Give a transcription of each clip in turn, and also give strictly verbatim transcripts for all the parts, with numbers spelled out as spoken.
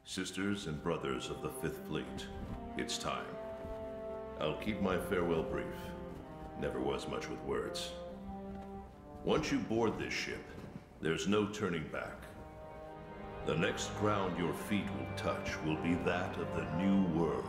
Sisters and brothers of the Fifth Fleet, it's time. I'll keep my farewell brief. Never was much with words. Once you board this ship, there's no turning back. The next ground your feet will touch will be that of the New World.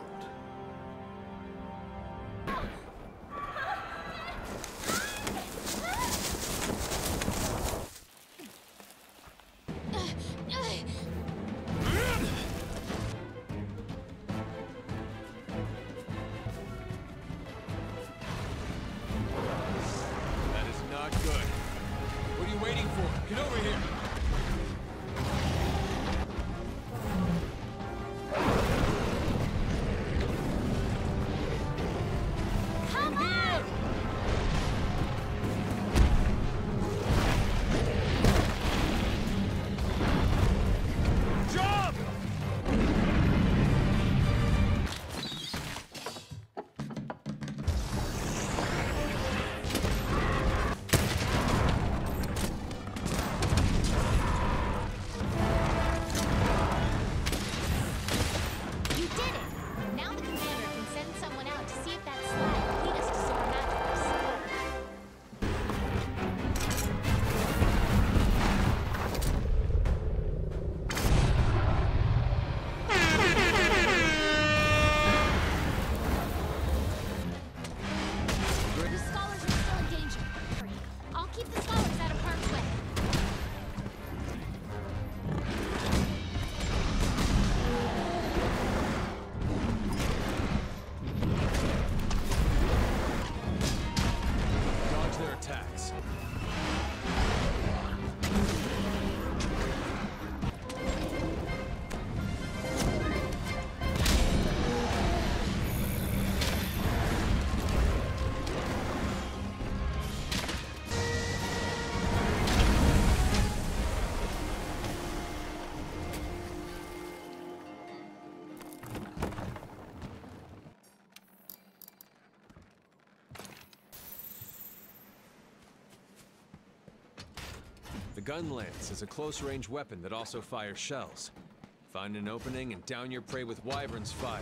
The gun lance is a close-range weapon that also fires shells. Find an opening and down your prey with Wyvern's fire.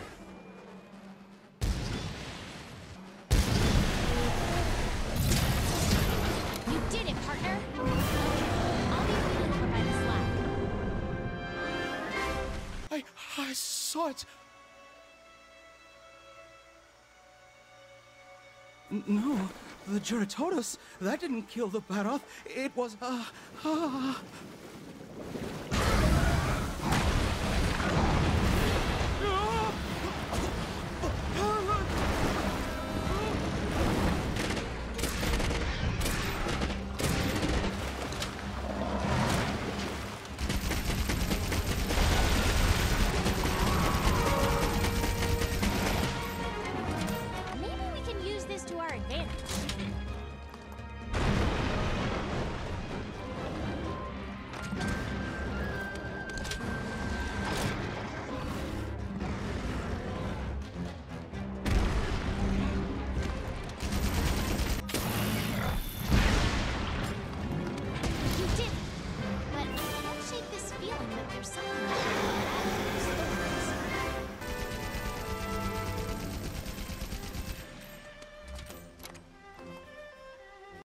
You did it, partner! I'll be waiting over by the slab. I... I saw it! N no, the Geritodus, that didn't kill the Baroth. It was, uh, uh...